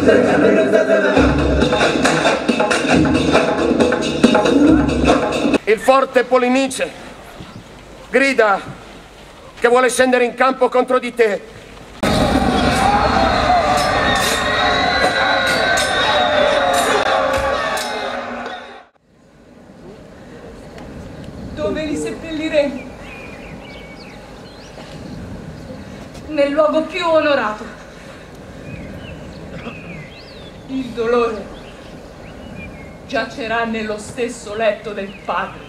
Il forte Polinice grida che vuole scendere in campo contro di te. Dove li seppelliremo? Nel luogo più onorato. Il dolore giacerà nello stesso letto del padre.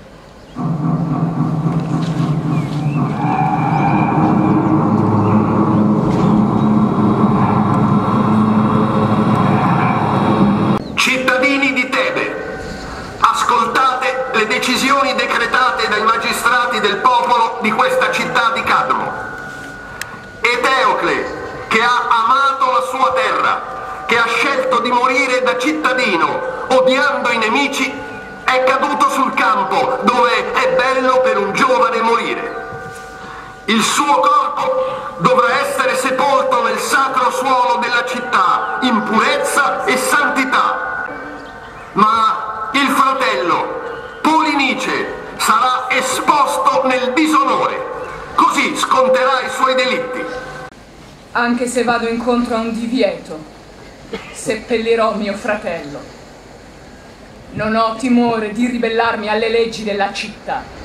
Cittadini di Tebe, ascoltate le decisioni decretate dai magistrati del popolo di questa città di Cadmo. Eteocle, che ha amato la sua terra, che ha scelto di morire da cittadino, odiando i nemici, è caduto sul campo dove è bello per un giovane morire. Il suo corpo dovrà essere sepolto nel sacro suolo della città, in purezza e santità. Ma il fratello Polinice sarà esposto nel disonore, così sconterà i suoi delitti. Anche se vado incontro a un divieto, seppellirò mio fratello. Non ho timore di ribellarmi alle leggi della città.